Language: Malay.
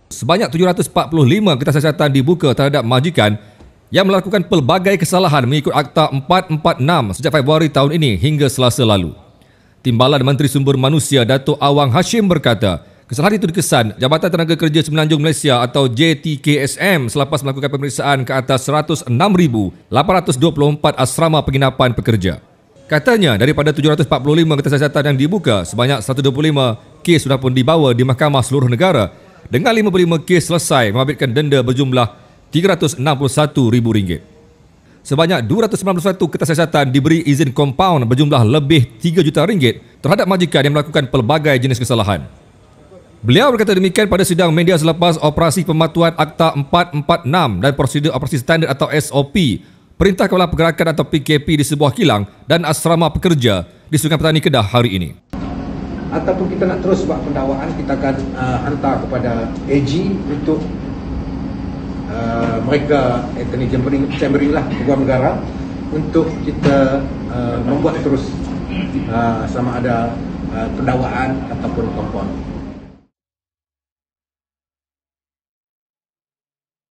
Sebanyak 745 kertas siasatan dibuka terhadap majikan yang melakukan pelbagai kesalahan mengikut Akta 446 sejak Februari tahun ini hingga Selasa lalu. Timbalan Menteri Sumber Manusia Datuk Awang Hashim berkata, kesalahan itu dikesan Jabatan Tenaga Kerja Semenanjung Malaysia atau JTKSM selepas melakukan pemeriksaan ke atas 106,824 asrama penginapan pekerja. Katanya, daripada 745 kertas siasatan yang dibuka, sebanyak 125 kes sudah pun dibawa di mahkamah seluruh negara dengan 55 kes selesai membabitkan denda berjumlah RM361,000. Sebanyak 291 kertas siasatan diberi izin kompaun berjumlah lebih RM3 juta terhadap majikan yang melakukan pelbagai jenis kesalahan. Beliau berkata demikian pada sidang media selepas operasi pematuhan Akta 446 dan prosedur operasi standard atau SOP Perintah Kawalan Pergerakan atau PKP di sebuah kilang dan asrama pekerja di Sungai Petani Kedah hari ini. Ataupun kita nak terus buat pendakwaan, kita akan hantar kepada AG untuk mereka Anthony Chambering lah, Peguam Negara, untuk kita membuat terus sama ada pendakwaan ataupun kompon.